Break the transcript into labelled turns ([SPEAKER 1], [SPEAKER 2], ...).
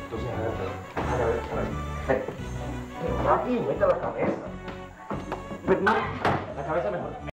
[SPEAKER 1] Entonces, a ver. Aquí, mete la cabeza. Pero no, la cabeza mejor.